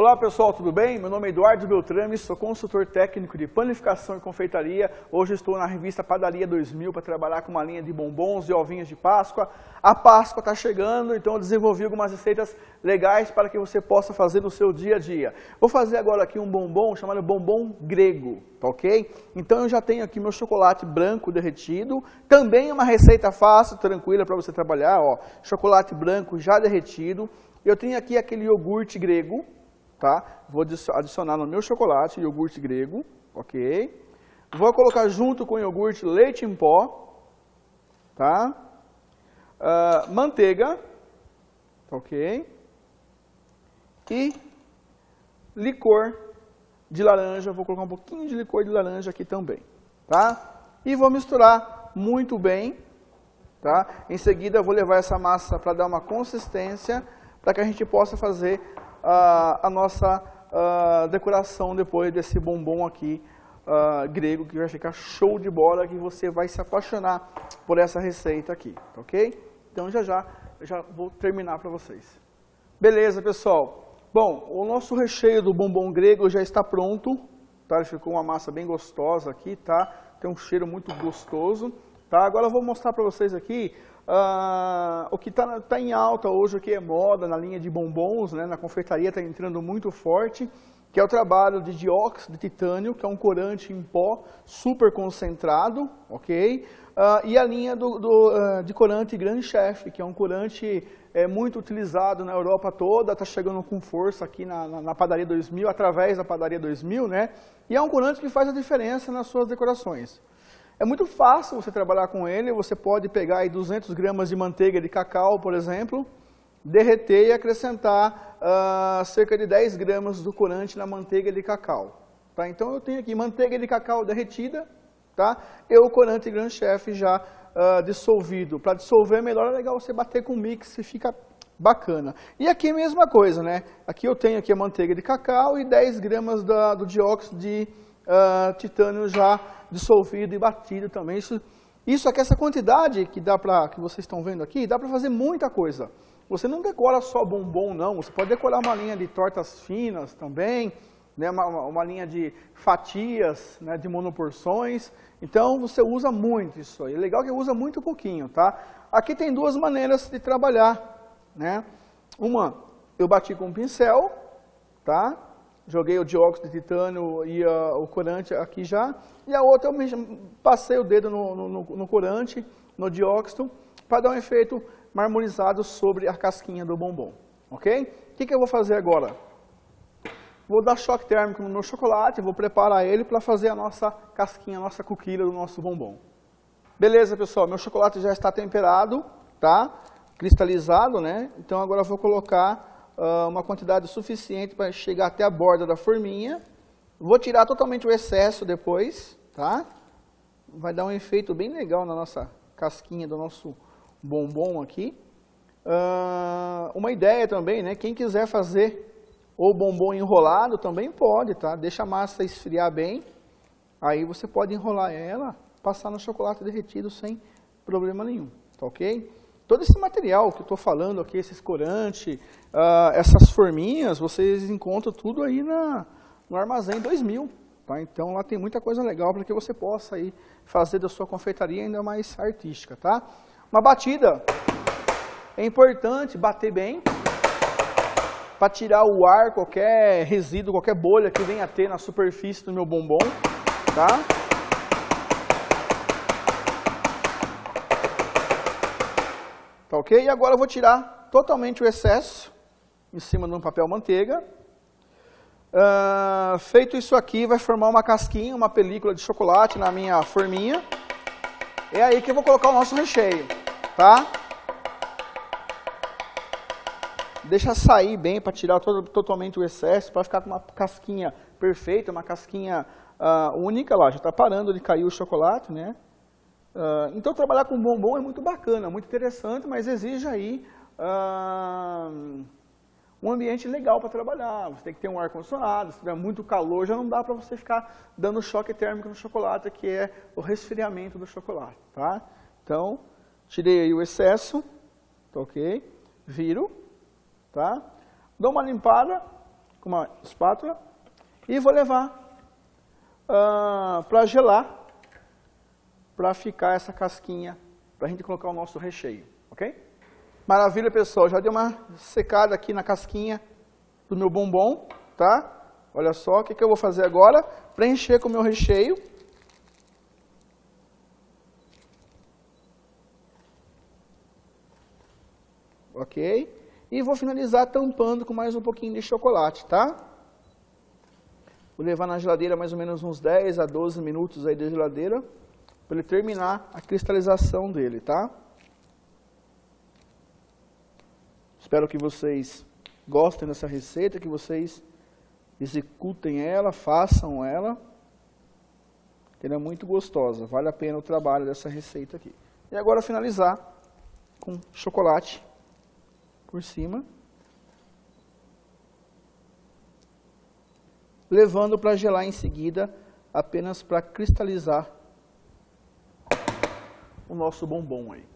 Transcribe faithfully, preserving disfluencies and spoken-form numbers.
Olá pessoal, tudo bem? Meu nome é Eduardo Beltrame, sou consultor técnico de panificação e confeitaria. Hoje estou na revista Padaria dois mil para trabalhar com uma linha de bombons e ovinhos de Páscoa. A Páscoa está chegando, então eu desenvolvi algumas receitas legais para que você possa fazer no seu dia a dia. Vou fazer agora aqui um bombom chamado bombom grego, tá ok? Então eu já tenho aqui meu chocolate branco derretido, também uma receita fácil, tranquila para você trabalhar, ó. Chocolate branco já derretido. Eu tenho aqui aquele iogurte grego. Tá? Vou adicionar no meu chocolate iogurte grego, ok? Vou colocar junto com o iogurte leite em pó, tá? Uh, manteiga, ok? E licor de laranja, vou colocar um pouquinho de licor de laranja aqui também, tá? E vou misturar muito bem, tá? Em seguida vou levar essa massa para dar uma consistência, para que a gente possa fazer Uh, a nossa uh, decoração depois desse bombom aqui uh, grego, que vai ficar show de bola, que você vai se apaixonar por essa receita aqui, ok? Então já já, já vou terminar para vocês. Beleza, pessoal? Bom, o nosso recheio do bombom grego já está pronto, tá? Ele ficou uma massa bem gostosa aqui, tá? Tem um cheiro muito gostoso, tá? Agora eu vou mostrar para vocês aqui Uh, o que está tá em alta hoje, o que é moda na linha de bombons, né, na confeitaria está entrando muito forte, que é o trabalho de dióxido de titânio, que é um corante em pó super concentrado, ok? Uh, e a linha do, do, uh, de corante Grand Chef, que é um corante é, muito utilizado na Europa toda, está chegando com força aqui na, na, na Padaria dois mil, através da Padaria dois mil, né? E é um corante que faz a diferença nas suas decorações. É muito fácil você trabalhar com ele, você pode pegar aí duzentas gramas de manteiga de cacau, por exemplo, derreter e acrescentar uh, cerca de dez gramas do corante na manteiga de cacau. Tá? Então eu tenho aqui manteiga de cacau derretida, tá? E o corante Grand Chef já uh, dissolvido. Para dissolver melhor, é legal você bater com mix e fica bacana. E aqui a mesma coisa, né? Aqui eu tenho aqui a manteiga de cacau e dez gramas da, do dióxido de uh, titânio já dissolvido e batido também. Isso, isso aqui, essa quantidade que, dá pra, que vocês estão vendo aqui, dá para fazer muita coisa. Você não decora só bombom, não. Você pode decorar uma linha de tortas finas também, né, uma, uma linha de fatias, né, de monoporções. Então, você usa muito isso aí. É legal que usa muito pouquinho, tá? Aqui tem duas maneiras de trabalhar, né? Uma, eu bati com um pincel, tá? Joguei o dióxido de titânio e uh, o corante aqui já. E a outra eu passei o dedo no, no, no corante, no dióxido, para dar um efeito marmorizado sobre a casquinha do bombom. Ok? O que, que eu vou fazer agora? Vou dar choque térmico no meu chocolate, vou preparar ele para fazer a nossa casquinha, a nossa coquilha do nosso bombom. Beleza, pessoal? Meu chocolate já está temperado, tá? Cristalizado, né? Então agora eu vou colocar Uh, uma quantidade suficiente para chegar até a borda da forminha. Vou tirar totalmente o excesso depois, tá? Vai dar um efeito bem legal na nossa casquinha do nosso bombom aqui. Uh, uma ideia também, né? Quem quiser fazer o bombom enrolado também pode, tá? Deixa a massa esfriar bem. Aí você pode enrolar ela, passar no chocolate derretido sem problema nenhum, tá ok? Todo esse material que eu estou falando aqui, esses corantes, uh, essas forminhas, vocês encontram tudo aí na, no Armazém dois mil. Tá? Então lá tem muita coisa legal para que você possa aí fazer da sua confeitaria ainda mais artística. Tá? Uma batida, é importante bater bem, para tirar o ar, qualquer resíduo, qualquer bolha que venha a ter na superfície do meu bombom. Tá? Tá ok? E agora eu vou tirar totalmente o excesso em cima de um papel manteiga. Uh, feito isso aqui, vai formar uma casquinha, uma película de chocolate na minha forminha. É aí que eu vou colocar o nosso recheio, tá? Deixa sair bem para tirar todo, totalmente o excesso, para ficar com uma casquinha perfeita, uma casquinha uh, única lá. Já está parando de cair o chocolate, né? Uh, então, trabalhar com bombom é muito bacana, muito interessante, mas exige aí uh, um ambiente legal para trabalhar. Você tem que ter um ar-condicionado, se tiver muito calor, já não dá para você ficar dando choque térmico no chocolate, que é o resfriamento do chocolate, tá? Então, tirei aí o excesso, tá ok? Viro, tá? Dou uma limpada com uma espátula e vou levar uh, para gelar, para ficar essa casquinha, para a gente colocar o nosso recheio, ok? Maravilha, pessoal, já deu uma secada aqui na casquinha do meu bombom, tá? Olha só, o que, que eu vou fazer agora? Preencher com o meu recheio. Ok? E vou finalizar tampando com mais um pouquinho de chocolate, tá? Vou levar na geladeira mais ou menos uns dez a doze minutos aí de geladeira, para ele terminar a cristalização dele, tá? Espero que vocês gostem dessa receita, que vocês executem ela, façam ela. Ela é muito gostosa, vale a pena o trabalho dessa receita aqui. E agora finalizar com chocolate por cima, levando para gelar em seguida, apenas para cristalizar o nosso bombom aí.